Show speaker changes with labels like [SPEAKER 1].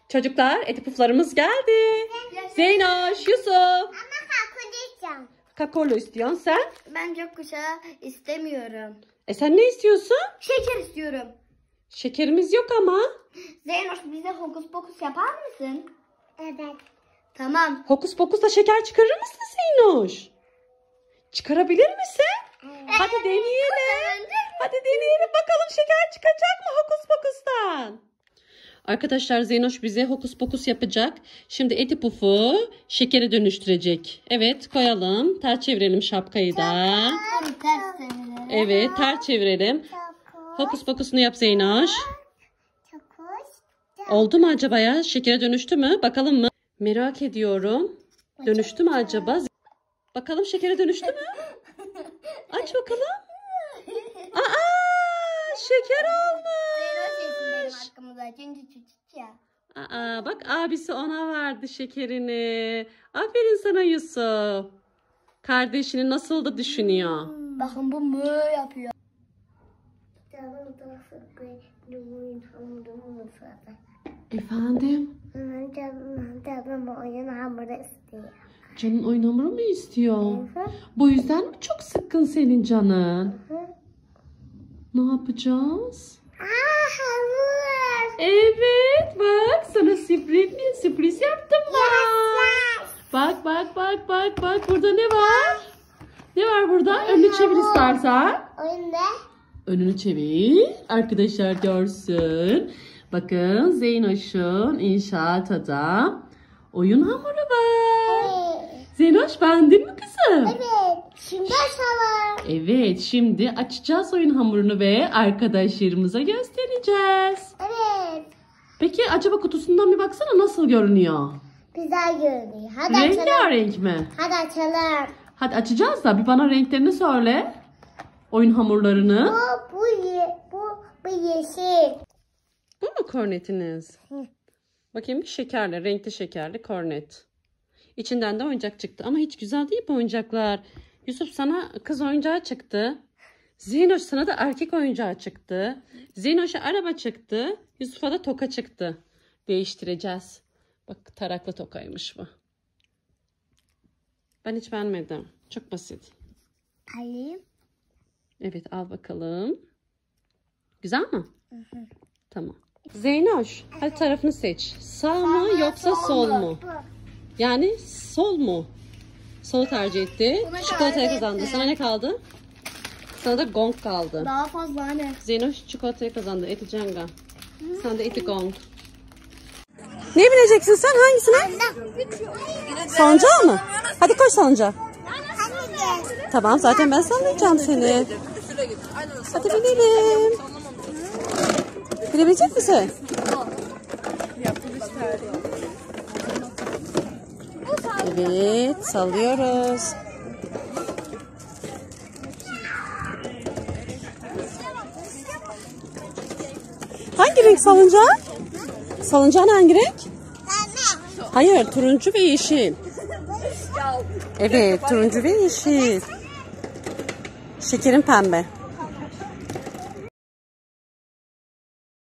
[SPEAKER 1] Çocuklar, Eti Puflarımız geldi. Zeynoş, Yusuf.
[SPEAKER 2] Ama kakao diyeceğim.
[SPEAKER 1] Kakaolu istiyorsun sen?
[SPEAKER 2] Ben gökkuşağı istemiyorum.
[SPEAKER 1] Sen ne istiyorsun?
[SPEAKER 2] Şeker istiyorum.
[SPEAKER 1] Şekerimiz yok ama.
[SPEAKER 2] Zeynoş bize hokus pokus yapar mısın? Evet. Tamam.
[SPEAKER 1] Hokus pokusla şeker çıkarır mısın Zeynoş? Çıkarabilir misin?
[SPEAKER 2] Evet.
[SPEAKER 1] Hadi deneyelim. Hadi deneyelim bakalım şeker çıkacak mı hokus pokustan? Arkadaşlar Zeynoş bize hokus pokus yapacak. Şimdi Eti Puf'u şekere dönüştürecek. Evet koyalım. Ters çevirelim şapkayı da. Evet ters çevirelim. Hokus pokusunu yap Zeynoş. Oldu mu acaba ya? Şekere dönüştü mü? Bakalım mı? Merak ediyorum. Dönüştü mü acaba? Bakalım şekere dönüştü mü? Aç bakalım. Şeker olmuş. Bak abisi ona verdi şekerini. Aferin sana Yusuf. Kardeşini nasıl da düşünüyor.
[SPEAKER 2] Bakın bu mö yapıyor.
[SPEAKER 1] Efendim?
[SPEAKER 2] Canım oyun hamuru istiyor.
[SPEAKER 1] Canın oyun hamuru mu istiyor? Bu yüzden mi çok sıkkın senin canın? Ne yapacağız?
[SPEAKER 2] Hamur.
[SPEAKER 1] Evet bak sana sürpriz yaptım bak. Bak burada ne var? Ne var burada? Önünü çevir istersen.
[SPEAKER 2] Oyun ne?
[SPEAKER 1] Önünü çevir. Arkadaşlar görsün. Bakın Zeynoş'un inşaatada oyun hamuru var.
[SPEAKER 2] Evet.
[SPEAKER 1] Zeynoş beğendin mi kızım?
[SPEAKER 2] Evet. Şimdi açalım.
[SPEAKER 1] Evet şimdi açacağız oyun hamurunu ve arkadaşlarımıza göstereceğiz.
[SPEAKER 2] Evet.
[SPEAKER 1] Peki acaba kutusundan bir baksana nasıl görünüyor?
[SPEAKER 2] Güzel görünüyor. Hadi açalım.
[SPEAKER 1] Rengarenk mi?
[SPEAKER 2] Hadi açalım.
[SPEAKER 1] Hadi açacağız da bir bana renklerini söyle. Oyun hamurlarını.
[SPEAKER 2] Bu yeşil.
[SPEAKER 1] Bu mu kornetiniz? Bakayım şekerli, renkli şekerli kornet. İçinden de oyuncak çıktı ama hiç güzel değil bu oyuncaklar. Yusuf sana kız oyuncağı çıktı. Zeynoş sana da erkek oyuncağı çıktı. Zeynoş'a araba çıktı. Yusuf'a da toka çıktı. Değiştireceğiz. Bak taraklı tokaymış bu. Ben hiç beğenmedim. Çok basit.
[SPEAKER 2] Alayım.
[SPEAKER 1] Evet al bakalım. Güzel mi? Tamam. Zeynoş hadi tarafını seç. Sağ mı yoksa sol mu? Yani sol mu? Solu tercih etti. Çikolatayı kazandı. Sana ne kaldı? Sana da gong kaldı.
[SPEAKER 2] Daha fazla hani.
[SPEAKER 1] Zeynoş çikolatayı kazandı. Eti Cenga. Sen de eti gong. Ne bileceksin sen? Hangisine? Salıncağı mı? Hadi koş salıncağa. Tamam zaten ben sallayacağım seni. Hadi binelim. Bilebilecek misin? Evet sallıyoruz. Hangi renk salıncağın? Salıncağın hangi renk? Hayır turuncu ve yeşil. Evet turuncu ve yeşil. Şekerin pembe.